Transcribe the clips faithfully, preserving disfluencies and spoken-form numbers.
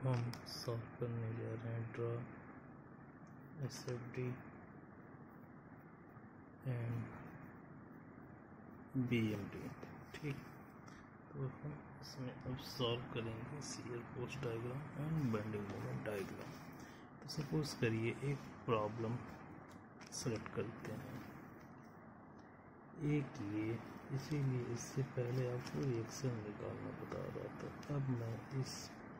हम सॉल्व करने जा रहे हैं draw S F D and B M D. ठीक, तो हम इसमें अब सॉल्व करेंगे shear force diagram and bending moment diagram. तो सपोज करिए एक प्रॉब्लम सेलेक्ट करते हैं, एक ये, इसीलिए इससे पहले आपको रिएक्शन निकालना बता रहा था। अब मैं इस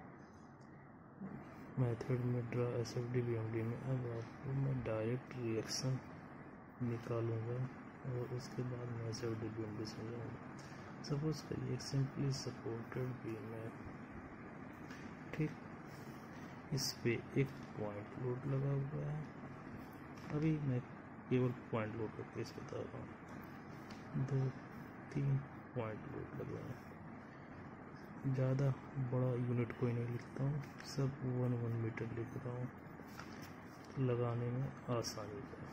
मेथड में draw S F D B M D में अब आपको मैं डायरेक्ट रिएक्शन निकालूंगा और उसके बाद मैं S F D B M D समझाऊंगा। सपोज करिए एक सिंपली सपोर्टेड बीम है, ठीक, इस पे एक पॉइंट लोड लगा हुआ है। अभी मैं केवल पॉइंट लोड का केस बता रहा हूँ, दो तीन पॉइंट लोड लगे हैं, ज़्यादा बड़ा यूनिट कोई नहीं लिखता हूँ, सब वन वन मीटर लिख रहा हूँ लगाने में आसानी का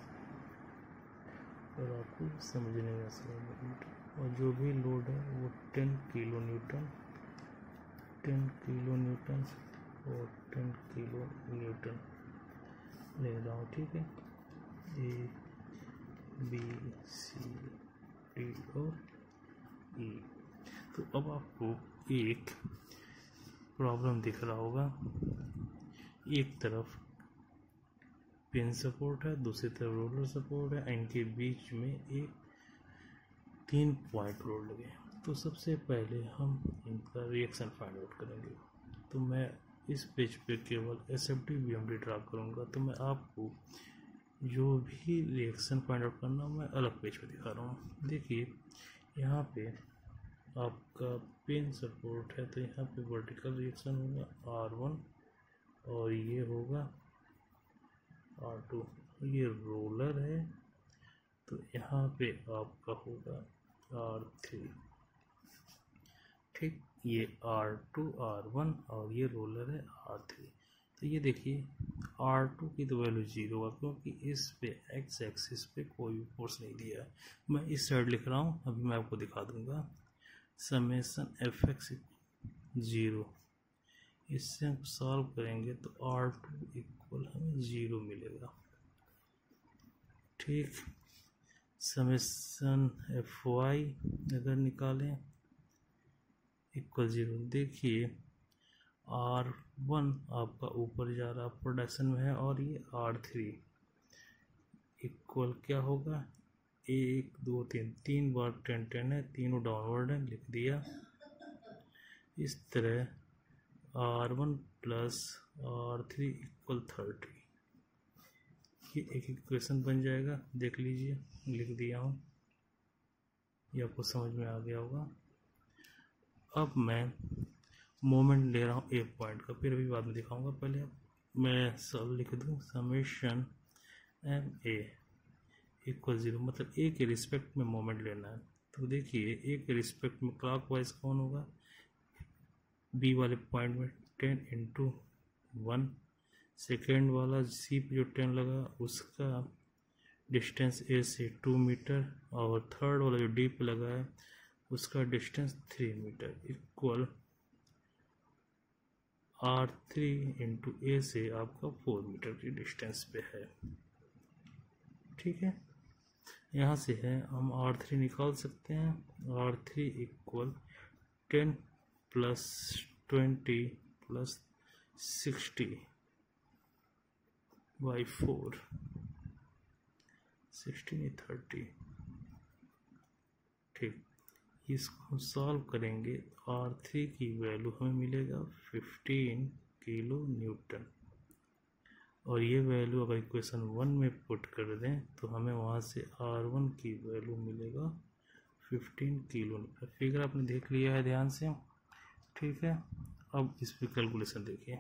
और आपको समझने में आसानी मीटर। और जो भी लोड है वो ten kilo newton ten kilo newton और टेन किलो न्यूटन ले रहा हूँ। ठीक है, ए बी सी डी और ई। तो अब आपको एक प्रॉब्लम दिख रहा होगा, एक तरफ पिन सपोर्ट है, दूसरी तरफ रोलर सपोर्ट है, इनके बीच में एक तीन पॉइंट लोड लगे हैं। तो सबसे पहले हम इनका रिएक्शन फाइंड आउट करेंगे। तो मैं इस पेज पे केवल S F D B M D draw करूँगा। तो मैं आपको जो भी रिएक्शन फाइंड आउट करना मैं अलग पेज पे दिखा रहा हूँ। देखिए यहाँ पे आपका पिन सपोर्ट है, तो यहाँ पे वर्टिकल रिएक्शन होगा आर वन और ये होगा आर टू। ये रोलर है तो यहाँ पे आपका होगा आर थ्री। ठीक, ये आर टू आर वन और ये रोलर है आर थ्री। तो ये देखिए आर टू की तो वैल्यू जीरो होगा क्योंकि इस पे एक्स एक्सिस पे कोई भी फोर्स नहीं दिया है। मैं इस साइड लिख रहा हूँ, अभी मैं आपको दिखा दूंगा। समेसन एफ एक्स जीरो, इससे हम सॉल्व करेंगे तो आर टू इक्वल हमें जीरो मिलेगा। ठीक, समेसन एफ वाई अगर निकालें इक्वल जीरो, देखिए आर वन आपका ऊपर जा रहा प्रोडक्शन में है और ये आर थ्री इक्वल क्या होगा, एक दो तीन तीन बार टेन टेन है, तीनों डाउनवर्ड है, लिख दिया। इस तरह R one plus R three equal thirty, ये एक इक्वेशन बन जाएगा। देख लीजिए, लिख दिया हूँ, ये आपको समझ में आ गया होगा। अब मैं मोमेंट ले रहा हूँ एक पॉइंट का, फिर अभी बाद में दिखाऊंगा। पहले मैं सब लिख दूँ, summation M A equal zero, मतलब ए के रिस्पेक्ट में मोमेंट लेना है। तो देखिए ए के रिस्पेक्ट में क्लॉकवाइज कौन होगा, बी वाले पॉइंट में टेन इंटू वन, सेकेंड वाला सी पे जो टेन लगा उसका डिस्टेंस ए से टू मीटर और थर्ड वाला जो डी पे लगा है उसका distance three metre equal R three into A से आपका फोर मीटर की डिस्टेंस पे है। ठीक है, यहाँ से है हम आर थ्री निकाल सकते हैं। R three equal ten plus twenty plus sixty by four, sixty thirty. ठीक, इसको सॉल्व करेंगे, आर थ्री की वैल्यू हमें मिलेगा फिफ्टीन किलो न्यूटन और ये वैल्यू अगर इक्वेशन वन में पुट कर दें तो हमें वहाँ से आर वन की वैल्यू मिलेगा फिफ्टीन किलो न्यूटन। फिगर आपने देख लिया है ध्यान से। ठीक है, अब इस पर कैलकुलेशन देखिए,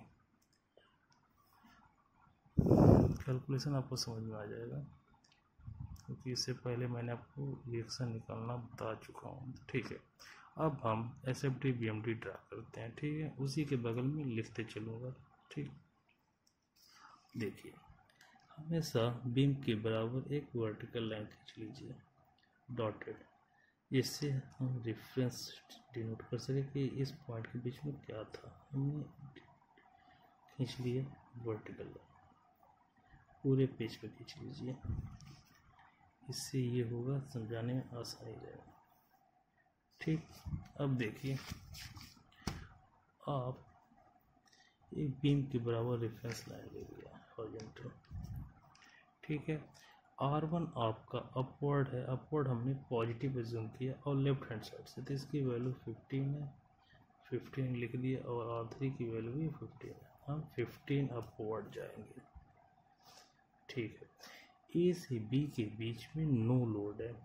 कैलकुलेशन आपको समझ में आ जाएगा क्योंकि इससे पहले मैंने आपको रिएक्शन निकालना बता चुका हूँ। ठीक है, अब हम S F D B M D draw करते हैं। ठीक है, उसी के बगल में लिखते चलूँगा। ठीक, देखिए हमेशा बीम के बराबर एक वर्टिकल लाइन खींच लीजिए डॉटेड, जिससे हम रेफरेंस डिनोट कर सके कि इस पॉइंट के बीच में क्या था। हमने खींच लिए, वर्टिकल लाइन पूरे पेज पे खींच लीजिए, इससे ये होगा समझाने में आसानी रहेगा। ठीक, अब देखिए आप एक बीम के बराबर रेफरेंस लाइन ले लिया हॉरिजॉन्टल, ठीक है। आर वन आपका अपवर्ड है, अपवर्ड हमने पॉजिटिव एज्यूम किया और लेफ्ट हैंड साइड से, तो इसकी वैल्यू फिफ्टीन है, फिफ्टीन लिख दिया, और आर थ्री की वैल्यू भी फिफ्टीन है, हम फिफ्टीन अपवर्ड जाएंगे, ठीक है। ए से बी के बीच में नो लोड है,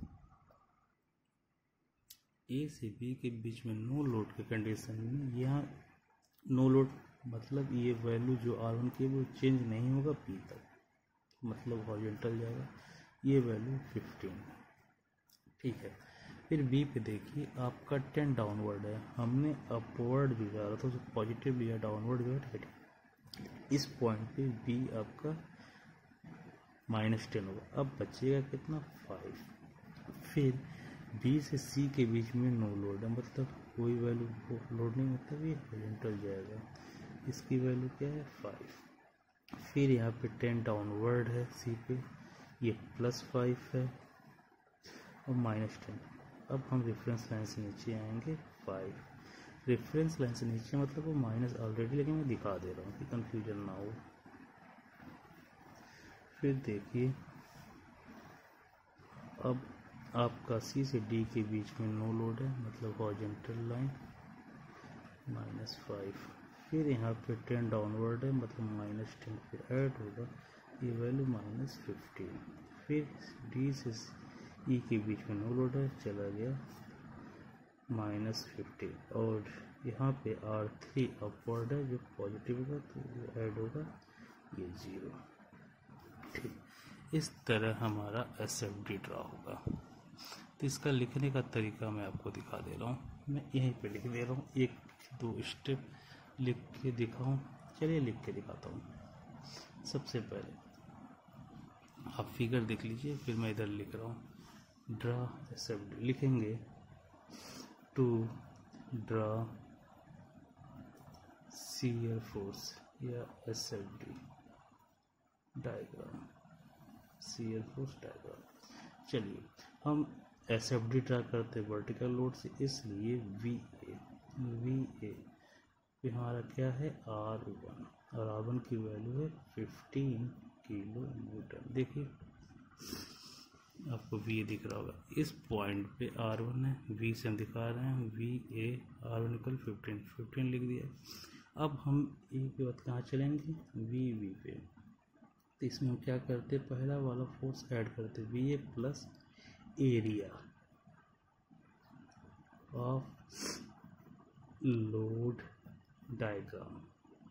ए से बी के बीच में नो लोड के कंडीशन में यहाँ नो लोड मतलब ये वैल्यू जो आर वन की वो चेंज नहीं होगा पी तक, मतलब हॉरिजॉन्टल जाएगा, ये वैल्यू फिफ्टीन, ठीक है। फिर बी पे देखिए आपका टेन डाउनवर्ड है, हमने अपवर्ड भी जा रहा था, तो पॉजिटिव लिया, डाउनवर्ड जो है इस पॉइंट पे बी आपका माइनस टेन होगा, अब बचेगा कितना फाइव। फिर बी से सी के बीच में नो लोड है, मतलब कोई वैल्यू लोड नहीं, मतलब ये हॉरिजॉन्टल जाएगा, इसकी वैल्यू क्या है फाइव। फिर यहाँ पे टेन डाउनवर्ड है सी पे, ये प्लस फाइव है और माइनस टेन। अब हम रेफरेंस लाइन से नीचे आएंगे फाइव, रेफरेंस लाइन से नीचे मतलब वो माइनस ऑलरेडी, लेकिन मैं दिखा दे रहा हूँ कि कंफ्यूजन ना हो। फिर देखिए अब आपका सी से डी के बीच में नो लोड है, मतलब हॉरिजॉन्टल लाइन माइनस फाइव। फिर यहाँ पे टेन डाउनवर्ड है, मतलब माइनस टेन, फिर ऐड होगा ये वैल्यू माइनस फिफ्टीन। फिर डी से ई के बीच में नो लोड है, चला गया माइनस फिफ्टीन, और यहाँ पे आर थ्री अपवर्ड है जो पॉजिटिव होगा, तो वो ऐड होगा ये जीरो, ठीक। इस तरह हमारा एस एफ डी ड्रा होगा। तो इसका लिखने का तरीका मैं आपको दिखा दे रहा हूँ, मैं यहीं पे लिख दे रहा हूँ, एक दो स्टेप लिख के दिखाऊं, चलिए लिख के दिखाता हूँ। सबसे पहले आप फिगर देख लीजिए, फिर मैं इधर लिख रहा हूँ, ड्रा एस एफ डी लिखेंगे, टू ड्रा शियर फोर्स या S F D diagram, shear force diagram. चलिए हम एस एफ डी ड्रा करते वर्टिकल लोड से, इसलिए वी ए वी ए हमारा क्या है आर वन, और आर वन की वैल्यू है फिफ्टीन किलो न्यूटन। देखिए आपको वी ए दिख रहा होगा, इस पॉइंट पे आर वन है, वी से हम दिखा रहे हैं V A, R one equal fifteen, fifteen लिख दिया। अब हम ए के बाद कहाँ चलेंगे, वी वी पे, तो इसमें हम क्या करते, पहला वाला फोर्स ऐड करते, V A plus area of load diagram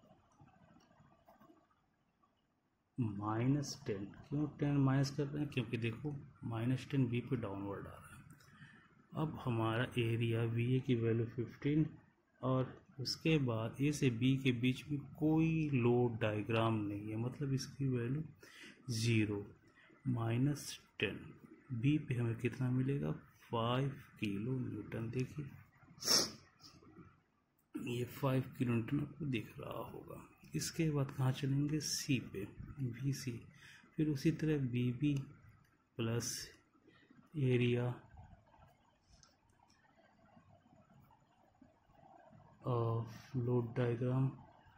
minus ten. क्यों टेन माइनस कर रहे हैं, क्योंकि देखो माइनस टेन बी पे डाउनवर्ड आ रहा है। अब हमारा एरिया वी ए की वैल्यू फिफ्टीन, और उसके बाद ए से बी के बीच में कोई लोड डायग्राम नहीं है, मतलब इसकी value zero, minus ten, B पे हमें कितना मिलेगा फाइव किलो न्यूटन। देखिए ये फाइव किलो न्यूटन आपको दिख रहा होगा। इसके बाद कहाँ चलेंगे, सी पे, वी सी, फिर उसी तरह B B plus area of load diagram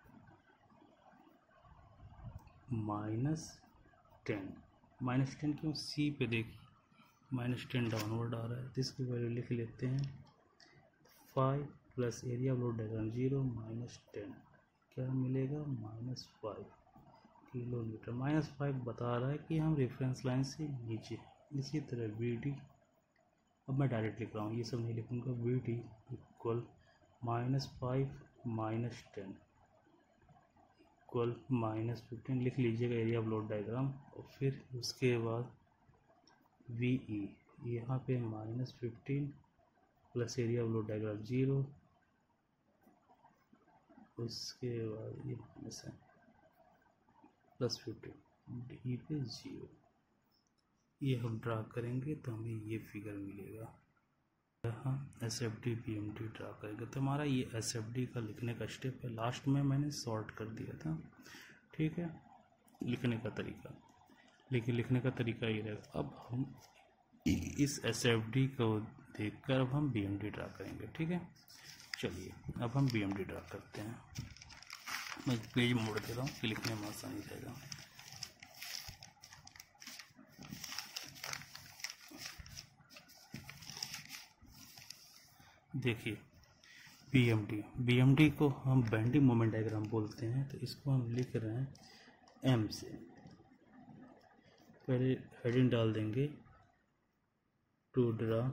minus ten, minus ten क्यों, सी पे देखिए माइनस टेन डाउनवर्ड आ रहा है, तो इसकी वैल्यू लिख लेते हैं five plus area of load diagram zero, minus ten, क्या मिलेगा minus five kilo newton. Minus five बता रहा है कि हम रेफरेंस लाइन से नीचे। इसी तरह वी डी, अब मैं डायरेक्ट लिख रहा हूँ, ये सब नहीं लिखूँगा, V D equal minus five minus ten equal minus fifteen, लिख लीजिएगा एरिया ऑफ लोड डायग्राम। और फिर उसके बाद वी ई, यहाँ पे minus fifteen plus area of load diagram zero, उसके बाद ये माइनस है प्लस फिफ्टीन, डी पे जीरो। ये हम ड्रा करेंगे तो हमें ये फिगर मिलेगा। हम S F D B M D draw करेंगे। तो हमारा ये एस एफ डी का लिखने का स्टेप है, लास्ट में मैंने सॉर्ट कर दिया था, ठीक है। लिखने का तरीका, लेकिन लिखने का तरीका ये रहेगा। अब हम इस एस एफ डी को देखकर अब हम बी एम डी ड्रा करेंगे, ठीक है। चलिए अब हम बी एम डी ड्रा करते हैं। मैं पेज मोड़ दे रहा हूँ कि लिखने में आसानी रहेगा। देखिए B M D, B M D को हम बेंडिंग मोमेंट डायग्राम बोलते हैं। तो इसको हम लिख रहे हैं एम से। पहले हेडिंग डाल देंगे to draw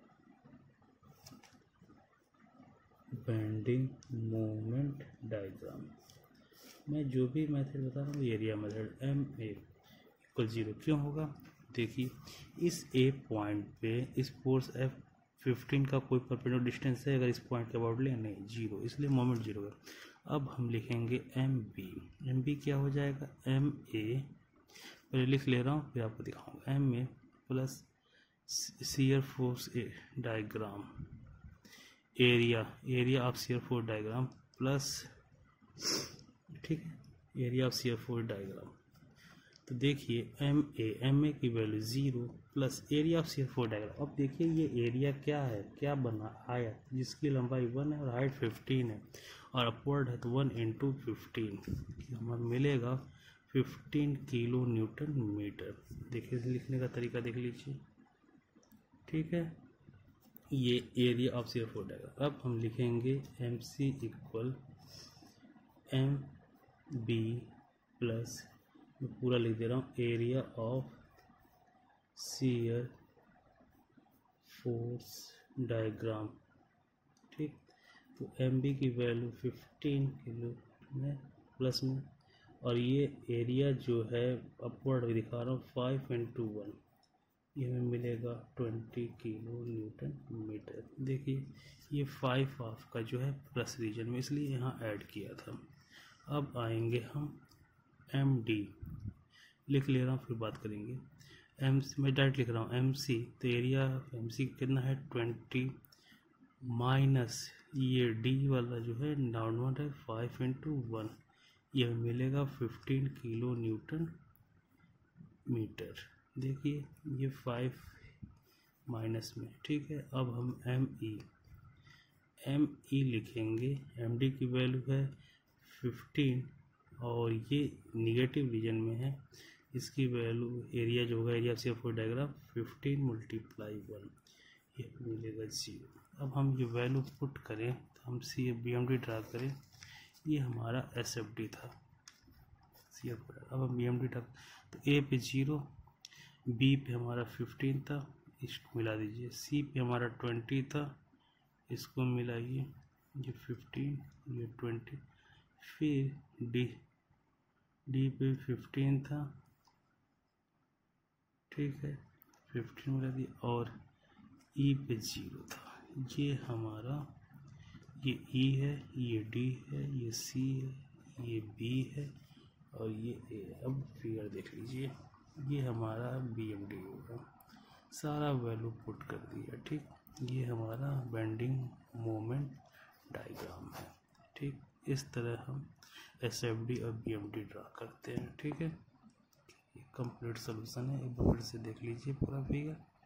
bending moment diagram. मैं जो भी मेथड बता रहा हूँ area method, M A equal zero क्यों होगा। देखिए इस ए पॉइंट पे इस फोर्स एफ फिफ्टीन का कोई परपेंडिकुलर डिस्टेंस है, अगर इस पॉइंट के अबाउट ले नहीं जीरो, इसलिए मोमेंट जीरो है। अब हम लिखेंगे एम बी। एम बी क्या हो जाएगा, एम ए, पहले लिख ले रहा हूँ फिर आपको दिखाऊंगा। M A plus shear force a diagram, area area of shear force diagram plus, ठीक है, area of shear force diagram. तो देखिए एम ए, एम ए की value zero plus area of shear force diagram. अब देखिए ये area क्या है, क्या बना आया, जिसकी लंबाई वन है और हाइट फिफ्टीन है और अपवर्ड है तो वन इंटू फिफ्टीन हमें मिलेगा फिफ्टीन किलो न्यूटन मीटर। देखिए लिखने का तरीका देख लीजिए, ठीक है। ये area of shear force diagram. अब हम लिखेंगे M C equal M B plus, मैं पूरा लिख दे रहा हूँ, area of shear force diagram, ठीक। तो एम बी की वैल्यू फिफ्टीन किलो में प्लस में, और ये एरिया जो है अपवर्ड दिखा रहा हूँ फाइव इंटू वन, ये हमें मिलेगा ट्वेंटी किलो न्यूटन मीटर। देखिए ये फाइव ऑफ का जो है प्लस रीजन में, इसलिए यहाँ ऐड किया था। अब आएंगे हम एम डी, लिख ले रहा हूँ फिर बात करेंगे। एम मैं डायरेक्ट लिख रहा हूँ एम सी, तो एरिया एम सी कितना है ट्वेंटी माइनस ये डी वाला जो है डाउनवर्ड है फाइव इंटू वन, ये मिलेगा फिफ्टीन किलो न्यूटन मीटर। देखिए ये फाइव माइनस में, ठीक है। अब हम एम ई, एम ई लिखेंगे। एम डी की वैल्यू है फिफ्टीन और ये निगेटिव रीजन में है, इसकी वैल्यू एरिया जो होगा area of shear force diagram fifteen multiply one, ये मिलेगा जीरो। अब हम ये वैल्यू पुट करें तो हम C B M D draw करें, ये हमारा एस एफ डी था सी एफ। अब हम बी एम डी ड्रा, तो ए पे जीरो, बी पे हमारा फिफ्टीन था, इसको मिला दीजिए। सी पे हमारा ट्वेंटी था, इसको मिलाइए, ये फिफ्टीन ये ट्वेंटी। फिर डी, डी पे फिफ्टीन था, ठीक है, फिफ्टीन मिला दिया, और ई पे जीरो था। ये हमारा ये ई है, ये डी है, ये सी है, ये बी है और ये ए। अब फिगर देख लीजिए, ये हमारा बी एम डी होगा, सारा वैल्यू पुट कर दिया, ठीक। ये हमारा बेंडिंग मोमेंट डायग्राम है, ठीक। इस तरह हम एस एफ डी और बी एम डी ड्रा करते हैं, ठीक है। कंप्लीट सोल्यूशन है, एक बार से देख लीजिए पूरा फिगर।